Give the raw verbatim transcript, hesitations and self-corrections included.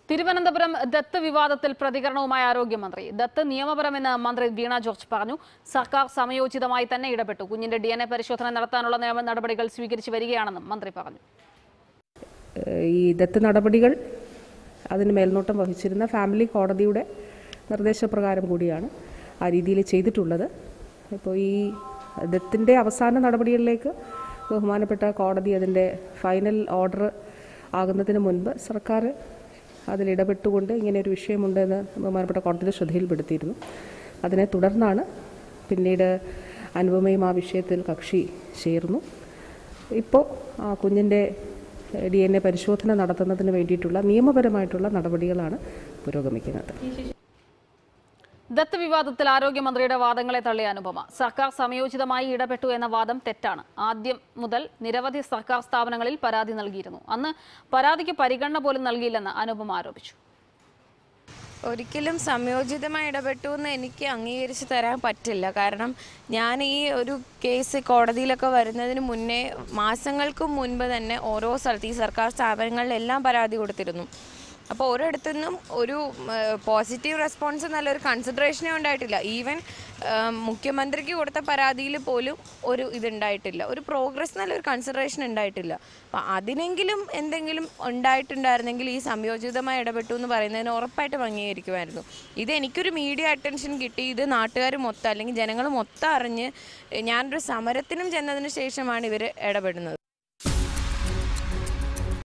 തിരുവനന്തപുരം ദത്ത് വിവാദത്തിൽ പ്രതികരണവുമായി ആരോഗ്യമന്ത്രി. ദത്ത് നിയമപരമെന്ന് മന്ത്രി വീണ ജോർജ് പറഞ്ഞു. സർക്കാർ സമയോചിതമായി തന്നെ ഇടപെട്ടു. കുഞ്ഞിന്റെ ഡി എൻ എ പരിശോധന നടത്താനുള്ള നിയമ നടപടികൾ സ്വീകരിച്ചു വരികയാണെന്നും മന്ത്രി പറഞ്ഞു. ഈ ദത്ത് നടപടികൾ അതിന് മേൽനോട്ടം വഹിച്ചിരുന്ന ഫാമിലി കോടതിയുടെ നിർദ്ദേശപ്രകാരം കൂടിയാണ് ആ രീതിയിൽ ചെയ്തിട്ടുള്ളത്. ഇപ്പോൾ ഈ ദത്തിൻ്റെ അവസാന നടപടികളിലേക്ക് ബഹുമാനപ്പെട്ട കോടതി അതിൻ്റെ ഫൈനൽ ഓർഡർ ആകുന്നതിന് മുൻപ് സർക്കാർ അതിലിടപെട്ടുകൊണ്ട് ഇങ്ങനെയൊരു വിഷയമുണ്ടെന്ന് ബഹുമാനപ്പെട്ട കോടതിയുടെ ശ്രദ്ധയിൽപ്പെടുത്തിയിരുന്നു. അതിനെ തുടർന്നാണ് പിന്നീട് അനുപമയും ആ വിഷയത്തിൽ കക്ഷി ചേർന്നു. ഇപ്പോൾ ആ കുഞ്ഞിൻ്റെ ഡി എൻ എ പരിശോധന നടത്തുന്നതിന് വേണ്ടിയിട്ടുള്ള നിയമപരമായിട്ടുള്ള നടപടികളാണ് പുരോഗമിക്കുന്നത്. ദത്ത് വിവാദത്തിൽ ആരോഗ്യമന്ത്രിയുടെ വാദങ്ങളെ തള്ളിയ അനുപമ. സർക്കാർ സമയോചിതമായി ഇടപെട്ടു എന്ന വാദം തെറ്റാണ്. ആദ്യം മുതൽ നിരവധി സർക്കാർ സ്ഥാപനങ്ങളിൽ പരാതി നൽകിയിരുന്നു. അന്ന് പരാതിക്ക് പരിഗണന പോലും നൽകിയില്ലെന്ന് അനുപമ ആരോപിച്ചു. ഒരിക്കലും സംയോജിതമായി ഇടപെട്ടു എന്ന് എനിക്ക് അംഗീകരിച്ച് തരാൻ പറ്റില്ല. കാരണം ഞാൻ ഈ ഒരു കേസ് കോടതിയിലൊക്കെ വരുന്നതിന് മുന്നേ മാസങ്ങൾക്ക് മുൻപ് തന്നെ ഓരോ സ്ഥലത്ത് ഈ സർക്കാർ സ്ഥാപനങ്ങളിലെല്ലാം പരാതി കൊടുത്തിരുന്നു. അപ്പോൾ ഒരിടത്തുനിന്നും ഒരു പോസിറ്റീവ് റെസ്പോൺസ് നല്ലൊരു കൺസിഡറേഷനേ ഉണ്ടായിട്ടില്ല. ഈവൻ മുഖ്യമന്ത്രിക്ക് കൊടുത്ത പരാതിയിൽ പോലും ഒരു ഇതുണ്ടായിട്ടില്ല, ഒരു പ്രോഗ്രസ് നല്ലൊരു കൺസിഡറേഷൻ ഉണ്ടായിട്ടില്ല. അപ്പം അതിനെങ്കിലും എന്തെങ്കിലും ഉണ്ടായിട്ടുണ്ടായിരുന്നെങ്കിൽ ഈ സംയോജിതമായി ഇടപെട്ടു എന്ന് പറയുന്നതിന് ഉറപ്പായിട്ടും അംഗീകരിക്കുമായിരുന്നു. ഇത് എനിക്കൊരു മീഡിയ അറ്റൻഷൻ കിട്ടി, ഇത് നാട്ടുകാർ മൊത്തം അല്ലെങ്കിൽ ജനങ്ങൾ മൊത്തം അറിഞ്ഞ് ഞാനൊരു സമരത്തിനും ചെന്നതിന് ശേഷമാണ് ഇവർ ഇടപെടുന്നത്.